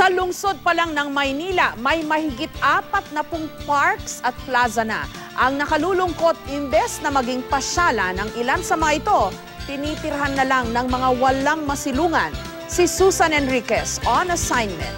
Sa lungsod pa lang ng Maynila, may mahigit 40 parks at plaza na. Ang nakalulungkot, imbes na maging pasyalan ng ilan sa mga ito, tinitirhan na lang ng mga walang masilungan. Si Susan Enriquez on assignment.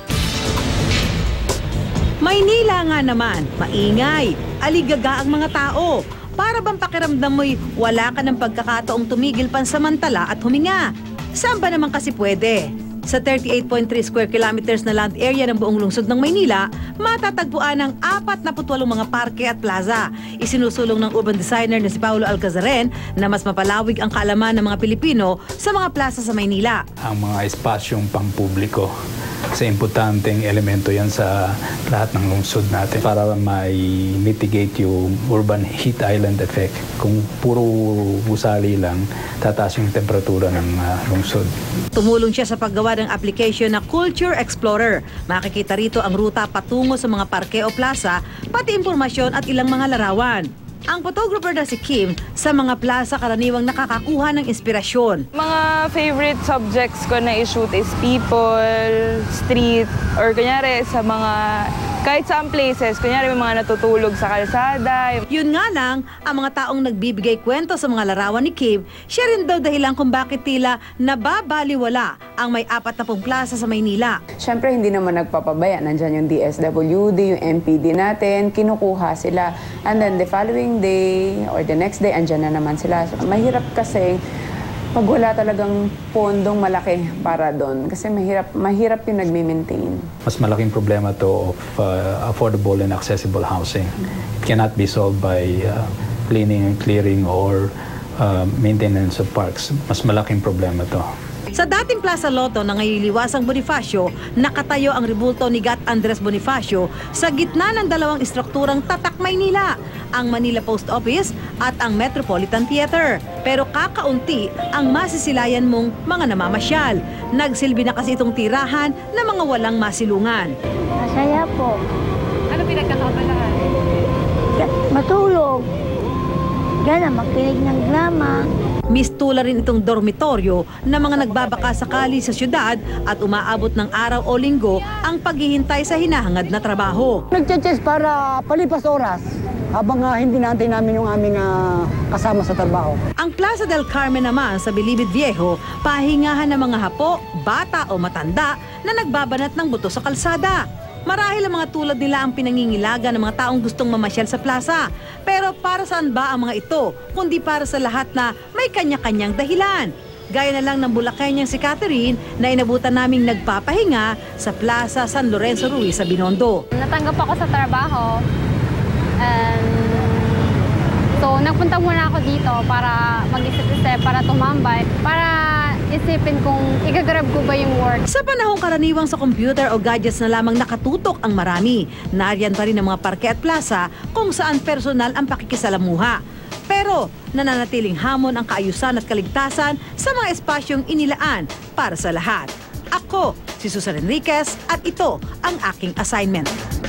Maynila nga naman, maingay, aligaga ang mga tao. Para bang pakiramdam mo'y wala ka ng pagkakataong tumigil pansamantala at huminga. Saan ba naman kasi pwede? Sa 38.3 square kilometers na land area ng buong lungsod ng Maynila, matatagpuan ang 48 mga parke at plaza. Isinusulong ng urban designer na si Paulo Alcazaren na mas mapalawig ang kaalaman ng mga Pilipino sa mga plaza sa Maynila. Ang mga espasyong pampubliko, kasi importanteng elemento yan sa lahat ng lungsod natin para ma-mitigate yung urban heat island effect. Kung puro gusali lang, tataas yung temperatura ng lungsod. Tumulong siya sa paggawa ng application na Culture Explorer. Makikita rito ang ruta patungo sa mga parke o plaza, pati impormasyon at ilang mga larawan. Ang photographer na si Kim, sa mga plaza karaniwang nakakakuha ng inspirasyon. Mga favorite subjects ko na i-shoot is people, street, or kunyari sa mga kahit saan places, kunyari may mga natutulog sa kalsada. Yun nga lang, ang mga taong nagbibigay kwento sa mga larawan ni Kim, siya rin daw dahilan kung bakit tila nababaliwala ang may 40 plaza sa Maynila. Siyempre, hindi naman nagpapabaya. Nandyan yung DSWD, yung MPD natin, kinukuha sila. And then the following day or the next day, andyan na naman sila. So, mahirap kasi pag wala talagang pondong malaki para doon. Kasi mahirap yung nagme-maintain. Mas malaking problema to of affordable and accessible housing. It cannot be solved by cleaning and clearing or maintenance of parks. Mas malaking problema to. Sa dating Plaza Lotto na ngayiliwasang Bonifacio, nakatayo ang rebulto ni Gat Andres Bonifacio sa gitna ng dalawang istrukturang tatak Maynila, ang Manila Post Office at ang Metropolitan Theater. Pero kakaunti ang masisilayan mong mga namamasyal. Nagsilbi na kasi itong tirahan na mga walang masilungan. Masaya po. Ano pinagkakabalaan? Matulog. Gana, magkinig ng drama. Mistula rin itong dormitoryo na mga nagbabaka sakali sa syudad at umaabot ng araw o linggo ang paghihintay sa hinahangad na trabaho. Nagche-chess para palipas oras habang hindi naantay namin yung aming kasama sa trabaho. Ang Plaza del Carmen naman sa Bilibid Viejo, pahingahan ng mga hapo, bata o matanda na nagbabanat ng buto sa kalsada. Marahil ang mga tulad nila ang pinangingilaga ng mga taong gustong mamasyal sa plaza. Pero para saan ba ang mga ito, kundi para sa lahat na may kanya-kanyang dahilan? Gaya na lang ng Bulakenyang si Catherine na inabutan naming nagpapahinga sa Plaza San Lorenzo Ruiz sa Binondo. Natanggap ako sa trabaho. So nagpunta muna ako dito para mag-isip-isip, para tumambay, para isipin kung igagrab ko ba yung work. Sa panahong karaniwang sa computer o gadgets na lamang nakatutok ang marami, nariyan pa rin ang mga parke at plaza kung saan personal ang pakikisalamuha. Pero nananatiling hamon ang kaayusan at kaligtasan sa mga espasyong inilaan para sa lahat. Ako, si Susan Enriquez at ito ang aking assignment.